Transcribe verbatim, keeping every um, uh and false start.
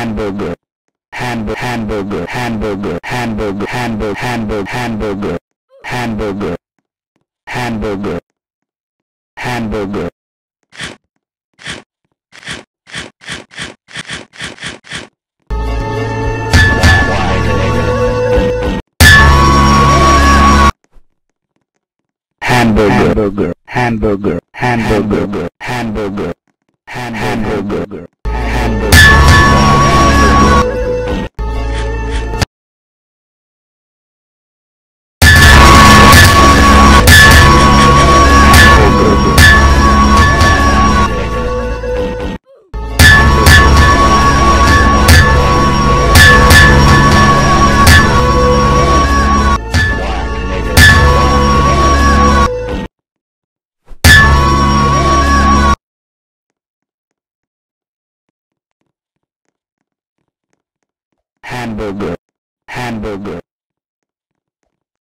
hamburger, hamburger, hamburger, hamburger, hamburger, hamburger, hamburger, hamburger, hamburger, hamburger, hamburger. Hamburger, hamburger, hamburger, hamburger, hamburger, hamburger, hamburger, hamburger.